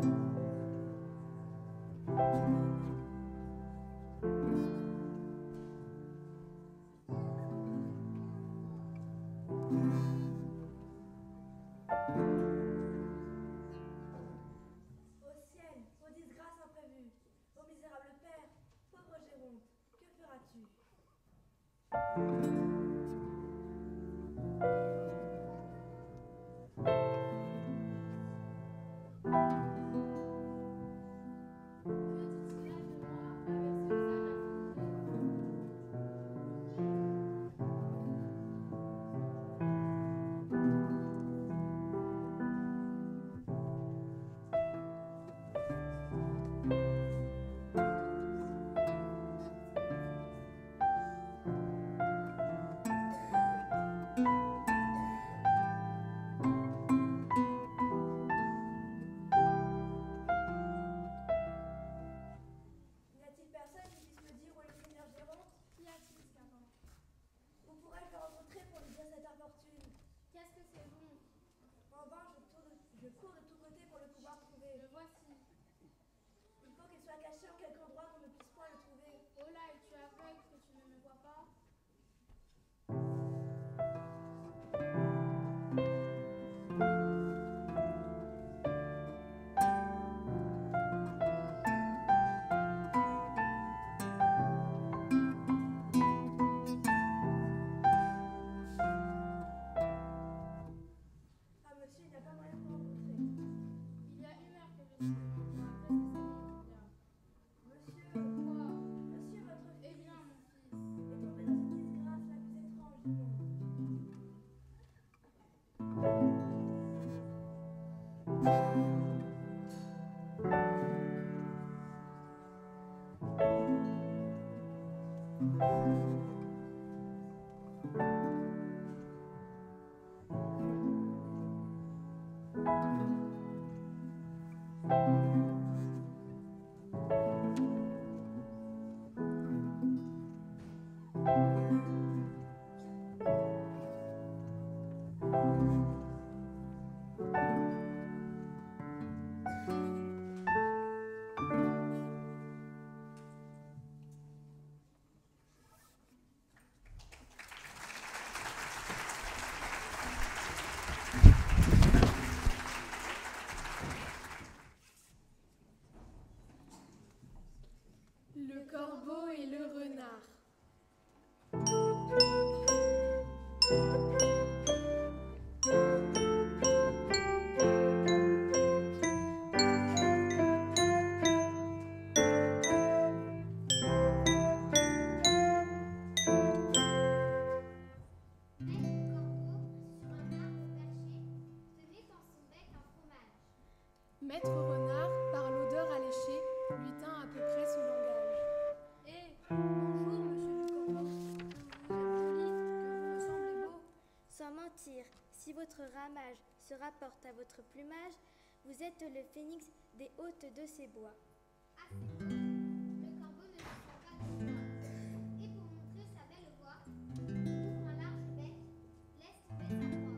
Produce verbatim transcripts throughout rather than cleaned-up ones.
Maître Renard, par l'odeur alléchée, lui tint à peu près ce langage. Eh, bonjour, monsieur du Corbeau. Vous êtes joli, que vous me semblez beau. Sans mentir, si votre ramage se rapporte à votre plumage, vous êtes le phénix des hôtes de ces bois. Ah, c'est beau. Le corbeau ne se sent pas de moi. Et pour montrer sa belle voix, ouvre un large bec, laisse tomber sa proie.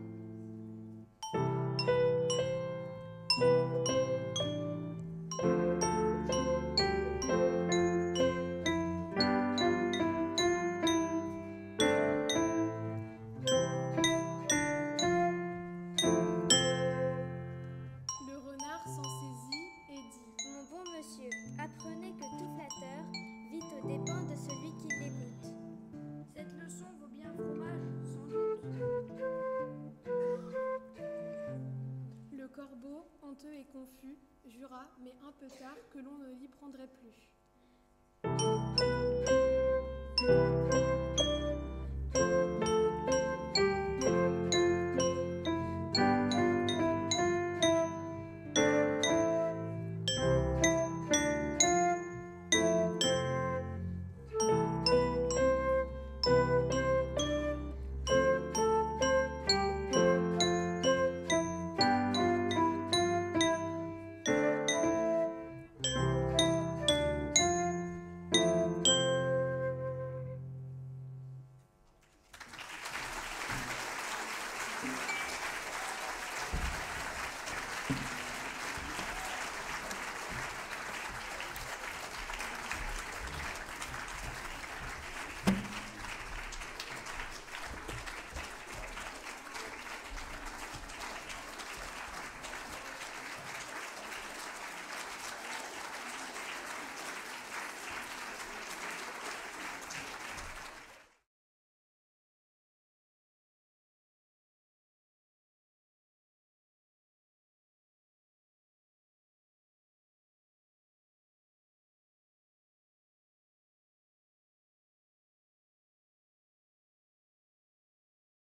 Le renard s'en saisit et dit : Mon bon monsieur, apprenez que tout flatteur vit aux dépens de celui qui l'écoute. Cette leçon vaut bien un fromage, sans doute. Le corbeau, honteux et confus, jura, mais un peu tard, que l'on ne l'y prendrait plus.